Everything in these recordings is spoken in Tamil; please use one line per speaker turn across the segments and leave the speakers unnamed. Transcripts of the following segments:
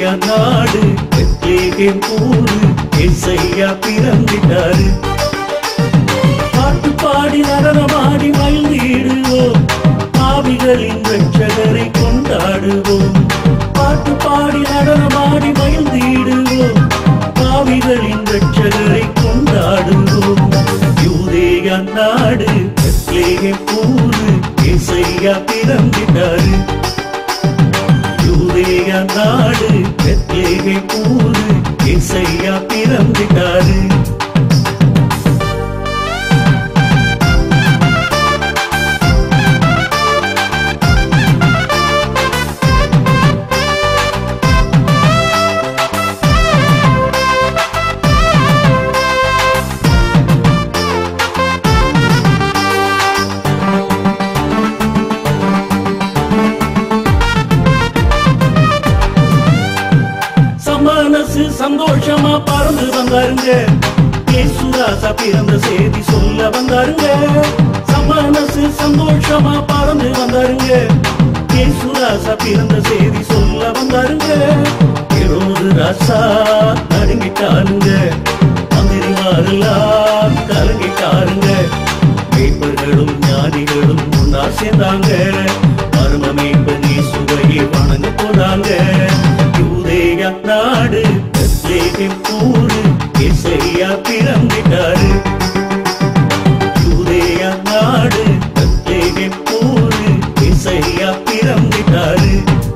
யூதேயா நாடு பெத்லகேம் ஊரு இயேசையா பிறந்திட்டாரு. பாட்டு பாடி நடனமாடி மகிழ்ந்திடுவோம், பாவிகளின் இரட்சகரை கொண்டாடுவோம். பாட்டு பாடி நடனமாடி மகிழ்ந்திடுவோம், பாவிகளின் இரட்சகரை கொண்டாடுவோம். யூதேயா நாடு பெத்லகேம் ஊரு இயேசையா பிறந்திட்டாரு. யூதேயா நாடு பெத்லகேம் ஊரு இயேசையா பிறந்திட்டாரு. மனசு சந்தோஷமா பறந்து வந்தாருங்க, இயேசுராசா பிறந்த செய்தி சொல்ல வந்தாருங்க. மனசு சந்தோஷமா பறந்து வந்தாருங்க, இயேசுராசா பிறந்த செய்தி சொல்ல வந்தாருங்க. ஹெரோது ராசா நடுங்கிட்டாருங்க, மந்திரிமாரெல்லாம் கலங்கிட்டாருங்க. மேய்ப்பர்களும் ஞானிகளும் முன்னா சேர்ந்தாங்க, மர்ம மேய்ப்பன் இயேசுவையே வணங்க போறாங்க. யூதேயா நாடு பெத்லகேம் ஊரு இயேசையா பிறந்திட்டாரு. யூதேயா நாடு பெத்லகேம் ஊரு இயேசையா பிறந்திட்டாரு.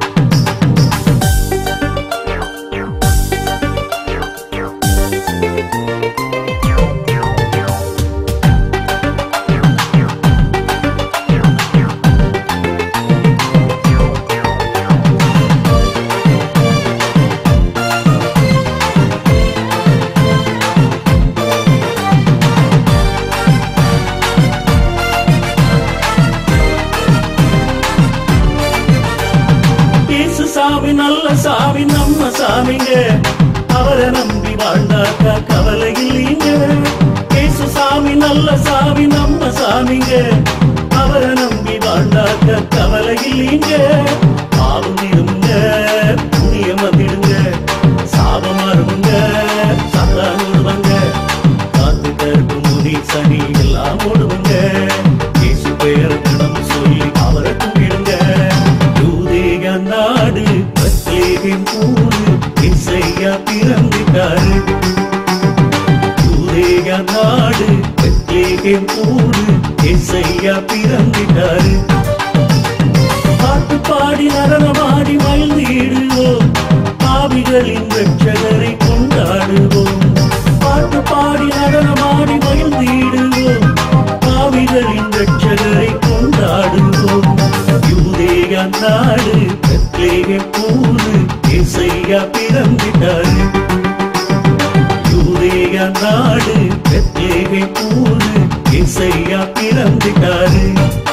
சாமி நல்ல சாமி நம்ம சாமிங்க, அவரை நம்பி வாழ்ந்தாக்கா கவலை இல்லைங்க. இயேசு சாமி நல்ல சாமி நம்ம சாமிங்க, அவரை நம்பி வாழ்ந்தாக்கா கவலை இல்லைங்க. பாவம் இருங்க, புண்ணியம் வந்துடுங்க, சாபம் அருங்க, சாத்தான் ஓடுவாங்க, காத்து கருப்பு முனி சனி எல்லாம் ஓடுவாங்க. இயேசு பெயர் தினம் சொல்லி அவரை கும்பிடுங்க. யூதேயா நாடு பெத்லகேம் ஊரு இயேசையா பிறந்திட்டாரு. யூதேயா நாடு பெத்லகேம் ஊரு இயேசையா பிறந்திட்டாரு. பாட்டு பாடி நடனமாடி மகிழ்ந்திடுவோம், பாவிகளின் இரட்சகரை கொண்டாடுவோம். பாட்டு பாடி நடனமாடி மகிழ்ந்திடுவோம், பாவிகளின் இரட்சகரை கொண்டாடுவோம். யூதேயா நாடு பெத்லகேம் ஊரு இயேசையா பிறந்திட்டாரு. யூதேயா நாடு பெத்லகேம் ஊரு இயேசையா பிறந்திட்டாரு.